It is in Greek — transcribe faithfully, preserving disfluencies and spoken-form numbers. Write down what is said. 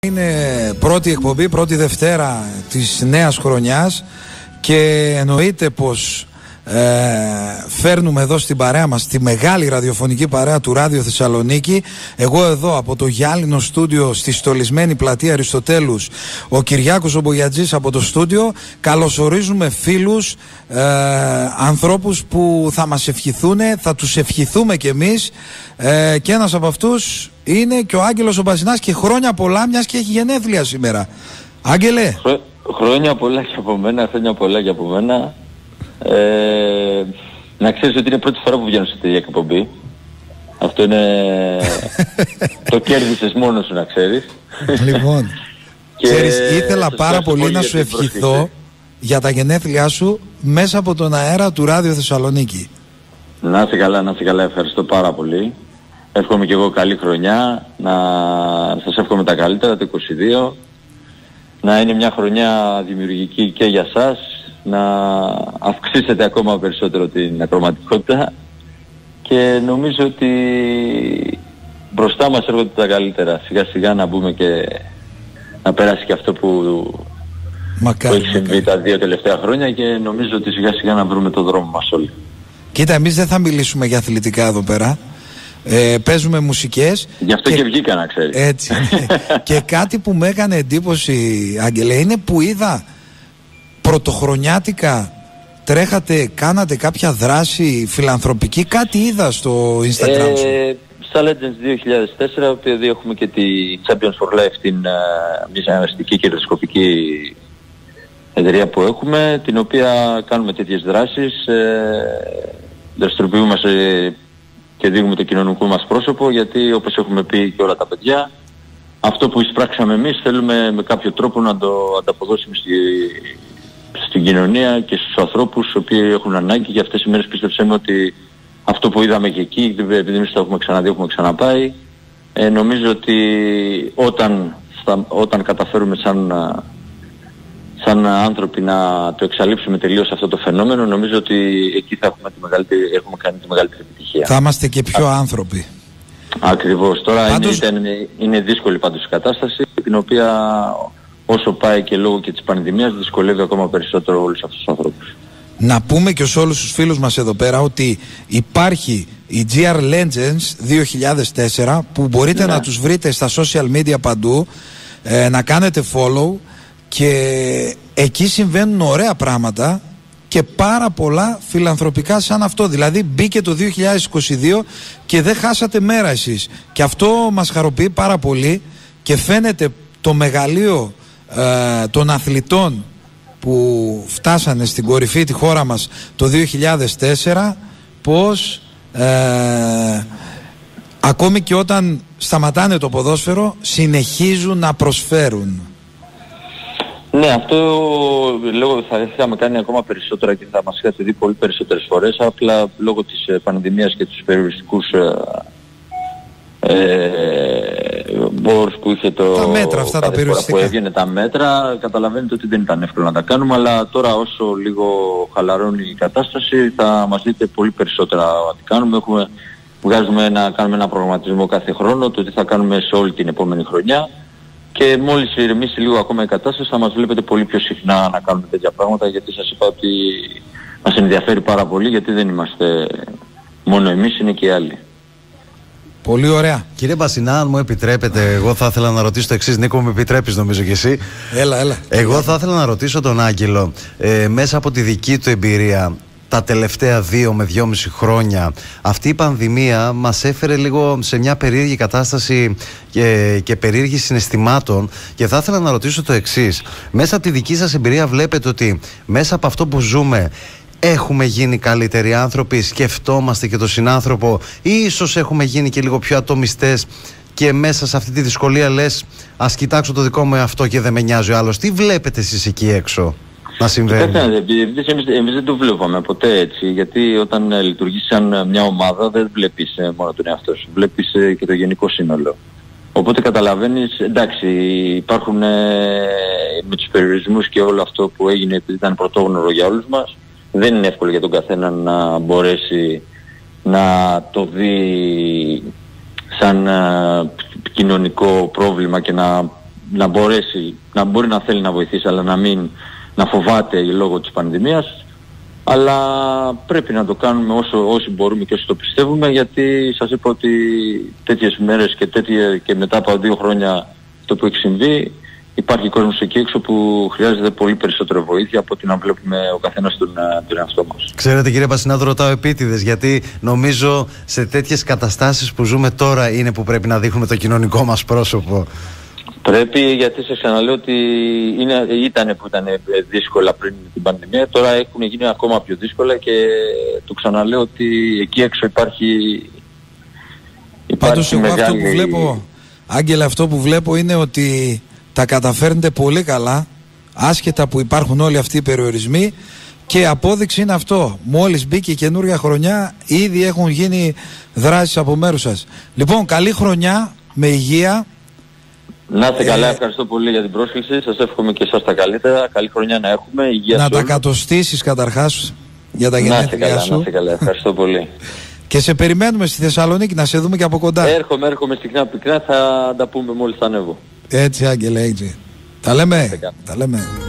Είναι πρώτη εκπομπή, πρώτη Δευτέρα της νέας χρονιάς και εννοείται πως ε, φέρνουμε εδώ στην παρέα μας τη μεγάλη ραδιοφωνική παρέα του Ράδιο Θεσσαλονίκη. Εγώ εδώ από το γυάλινο στούντιο στη στολισμένη πλατεία Αριστοτέλους, ο Κυριάκος ο Μπογιατζής από το στούντιο. Καλωσορίζουμε φίλους, ε, ανθρώπους που θα μας ευχηθούν, θα τους ευχηθούμε κι εμείς, ε, και ένας από αυτούς είναι και ο Άγγελος ο Μπασινάς, και χρόνια πολλά, μιας και έχει γενέθλια σήμερα. Άγγελε. Χρό, χρόνια πολλά και από μένα, χρόνια πολλά και από μένα. Ε, να ξέρεις ότι είναι πρώτη φορά που βγαίνω σε τέτοια εκπομπή. Αυτό είναι... το κέρδισες μόνος σου, να ξέρεις. Λοιπόν, και ξέρεις, ήθελα πάρα πολύ να σου ευχηθώ για τα γενέθλιά σου μέσα από τον αέρα του Ράδιο Θεσσαλονίκη. Να είσαι καλά, να είσαι καλά, ευχαριστώ πάρα πολύ. Εύχομαι και εγώ καλή χρονιά, να σας εύχομαι τα καλύτερα το είκοσι δύο, να είναι μια χρονιά δημιουργική και για σας, να αυξήσετε ακόμα περισσότερο την ακροματικότητα και νομίζω ότι μπροστά μας έρχονται τα καλύτερα. Σιγά σιγά να μπούμε και να περάσει και αυτό που, μακάρι, που έχει συμβεί τα δύο τελευταία χρόνια και νομίζω ότι σιγά σιγά να βρούμε το δρόμο μας όλοι. Κοίτα, εμείς δεν θα μιλήσουμε για αθλητικά εδώ πέρα. Ε, παίζουμε μουσικές. Γι' αυτό και, και βγήκα, να ξέρεις. Έτσι. Και κάτι που με έκανε εντύπωση, Άγγελε, είναι που είδα πρωτοχρονιάτικα τρέχατε, κάνατε κάποια δράση φιλανθρωπική, κάτι είδα στο Instagram σου. Ε, στα Legends δύο χιλιάδες τέσσερα, επειδή έχουμε και τη Champions for Life, την uh, μια αναστική και κερδοσκοπική εταιρεία που έχουμε, την οποία κάνουμε τέτοιες δράσεις, ε, δραστηριοποιούμαστε και δείχνουμε το κοινωνικό μας πρόσωπο, γιατί όπως έχουμε πει και όλα τα παιδιά, αυτό που εισπράξαμε εμείς θέλουμε με κάποιο τρόπο να το ανταποδώσουμε στη, στην κοινωνία και στους ανθρώπους οι οποίοι έχουν ανάγκη. Και αυτές οι μέρες πίστεψαμε ότι αυτό που είδαμε και εκεί, επειδή εμείς το έχουμε ξαναδεί, έχουμε ξαναπάει, ε, νομίζω ότι όταν, στα, όταν καταφέρουμε σαν, σαν άνθρωποι να το εξαλείψουμε τελείως αυτό το φαινόμενο, νομίζω ότι εκεί θα έχουμε, τη μεγαλύτερη, έχουμε κάνει τη μεγαλύτερη επιτυχία. Θα είμαστε και πιο Α, άνθρωποι. Ακριβώς. Τώρα πάντως... είναι, είναι, είναι δύσκολη πάντως η κατάσταση, την οποία όσο πάει και λόγω και της πανδημίας δυσκολεύει ακόμα περισσότερο όλους αυτούς τους ανθρώπους. Να πούμε και σε όλους τους φίλους μας εδώ πέρα ότι υπάρχει η τζι αρ Legends δύο χιλιάδες τέσσερα που μπορείτε ναι. να τους βρείτε στα social media παντού, ε, να κάνετε follow, και εκεί συμβαίνουν ωραία πράγματα και πάρα πολλά φιλανθρωπικά σαν αυτό. Δηλαδή μπήκε το δύο χιλιάδες είκοσι δύο και δεν χάσατε μέρα εσείς, και αυτό μας χαροποιεί πάρα πολύ και φαίνεται το μεγαλείο ε, των αθλητών που φτάσανε στην κορυφή τη χώρα μας το δύο χιλιάδες τέσσερα, πως ε, ακόμη και όταν σταματάνε το ποδόσφαιρο συνεχίζουν να προσφέρουν. Ναι, αυτό λόγω θα είχαμε κάνει ακόμα περισσότερα και θα μας είχατε δει πολύ περισσότερες φορές, απλά λόγω της ε, πανδημίας και τους περιοριστικούς ε, ε, μπόρους που είχε το... Τα μέτρα αυτά τα περιοριστικά. Που έβγαινε τα μέτρα, καταλαβαίνετε ότι δεν ήταν εύκολο να τα κάνουμε, αλλά τώρα όσο λίγο χαλαρώνει η κατάσταση θα μας δείτε πολύ περισσότερα τι κάνουμε. Έχουμε, βγάζουμε ένα, κάνουμε ένα προγραμματισμό κάθε χρόνο, το τι θα κάνουμε σε όλη την επόμενη χρονιά. Και μόλις ηρεμήσει λίγο ακόμα η κατάσταση θα μας βλέπετε πολύ πιο συχνά να κάνουμε τέτοια πράγματα, γιατί σας είπα ότι μας ενδιαφέρει πάρα πολύ, γιατί δεν είμαστε μόνο εμείς, είναι και οι άλλοι. Πολύ ωραία. Κύριε Μπασινά, αν μου επιτρέπετε, εγώ θα ήθελα να ρωτήσω το εξής. Νίκο, με επιτρέπεις νομίζω κι εσύ. Έλα, έλα. Εγώ θα ήθελα να ρωτήσω τον Άγγελο, ε, μέσα από τη δική του εμπειρία, τα τελευταία δύο με δυόμιση χρόνια, αυτή η πανδημία μας έφερε λίγο σε μια περίεργη κατάσταση και, και περίεργη συναισθημάτων, και θα ήθελα να ρωτήσω το εξής. Μέσα από τη δική σας εμπειρία βλέπετε ότι μέσα από αυτό που ζούμε έχουμε γίνει καλύτεροι άνθρωποι, σκεφτόμαστε και τον συνάνθρωπο, ή ίσως έχουμε γίνει και λίγο πιο ατομιστές και μέσα σε αυτή τη δυσκολία λες ας κοιτάξω το δικό μου εαυτό και δεν με νοιάζει ο άλλος? Τι βλέπετε εσείς εκεί έξω να συμβαίνει? Εμείς, εμείς δεν το βλέπαμε ποτέ έτσι, γιατί όταν ε, λειτουργείς σαν μια ομάδα δεν βλέπεις ε, μόνο τον εαυτό σου, βλέπεις ε, και το γενικό σύνολο. Οπότε καταλαβαίνεις, εντάξει, υπάρχουν ε, με τους περιορισμούς και όλο αυτό που έγινε, επειδή ήταν πρωτόγνωρο για όλους μας, δεν είναι εύκολο για τον καθένα να μπορέσει να το δει σαν ε, κοινωνικό πρόβλημα και να να μπορέσει, να μπορεί να θέλει να βοηθήσει, αλλά να μην να φοβάται λόγω της πανδημίας. Αλλά πρέπει να το κάνουμε όσο, όσοι μπορούμε και όσοι το πιστεύουμε, γιατί σας είπα ότι τέτοιες μέρες και, τέτοια, και μετά από δύο χρόνια το που έχει συμβεί, υπάρχει κόσμος εκεί έξω που χρειάζεται πολύ περισσότερη βοήθεια από ότι να βλέπουμε ο καθένας τον, τον εαυτό μας. Ξέρετε κύριε Πασινάδου, ρωτάω επίτηδες, γιατί νομίζω σε τέτοιες καταστάσεις που ζούμε τώρα είναι που πρέπει να δείχνουμε το κοινωνικό μας πρόσωπο. Πρέπει, γιατί σας ξαναλέω ότι είναι, ήτανε που ήταν δύσκολα πριν την πανδημία, τώρα έχουν γίνει ακόμα πιο δύσκολα και το ξαναλέω ότι εκεί έξω υπάρχει, υπάρχει Πάντως εγώ μεγάλη... αυτό που βλέπω, Άγγελε, αυτό που βλέπω είναι ότι τα καταφέρνετε πολύ καλά, άσχετα που υπάρχουν όλοι αυτοί οι περιορισμοί, και απόδειξη είναι αυτό. Μόλις μπήκε η καινούρια χρονιά, ήδη έχουν γίνει δράσεις από μέρους σας. Λοιπόν, καλή χρονιά, με υγεία. Να είστε ε, καλά, ευχαριστώ πολύ για την πρόσκληση. Σας εύχομαι και εσάς τα καλύτερα. Καλή χρονιά να έχουμε, υγεία. Να τα κατοστήσεις καταρχάς για τα γενέθλιά σου. Να είστε καλά, ευχαριστώ πολύ. Και σε περιμένουμε στη Θεσσαλονίκη να σε δούμε και από κοντά. Έρχομαι, έρχομαι συχνά πυκνά, θα τα πούμε μόλις θα ανέβω. Έτσι, Άγγελε, έτσι. Τα λέμε. Τα λέμε.